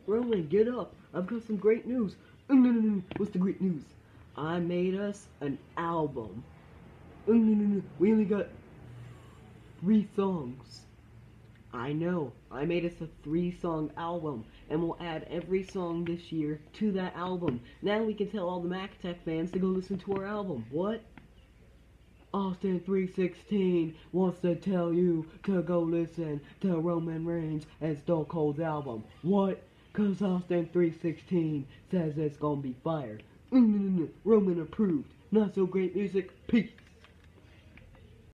Roman, get up. I've got some great news. What's the great news? I made us an album. We only got 3 songs. I know. I made us a 3-song album, and we'll add every song this year to that album. Now we can tell all the MacTech fans to go listen to our album. What? Austin 316 wants to tell you to go listen to Roman Reigns and Stone Cold's album. What? Cause Austin 316 says it's gonna be fire. Roman approved. Not so great music. Peace.